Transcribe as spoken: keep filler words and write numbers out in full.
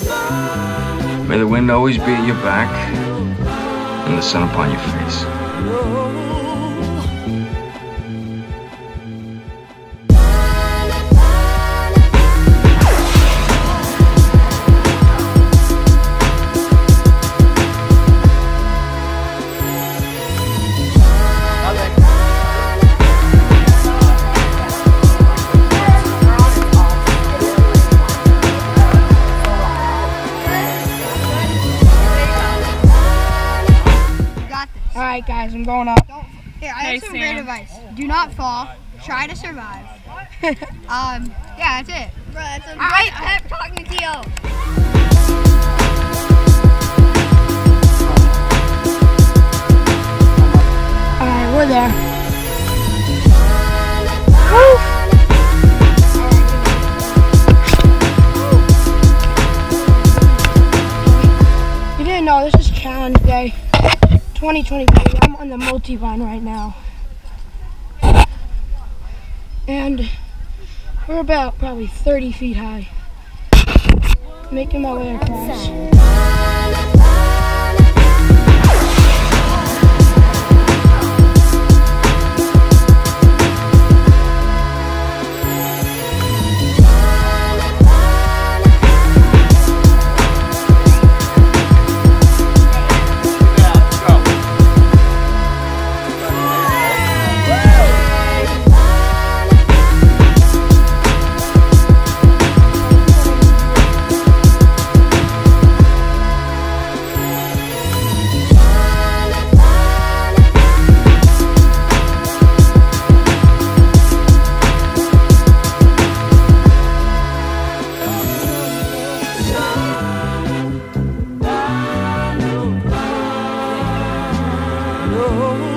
May the wind always be at your back and the sun upon your face. Alright guys, I'm going up. Don't, here, I have some great advice. Do not fall. Try to survive. um, yeah, that's it. Bro, that's a great pep talking to you. Alright, we're there. Woo! You didn't know this is challenge day. twenty twenty-three, I'm on the multi-vine right now. And we're about probably thirty feet high. Making my way across. Oh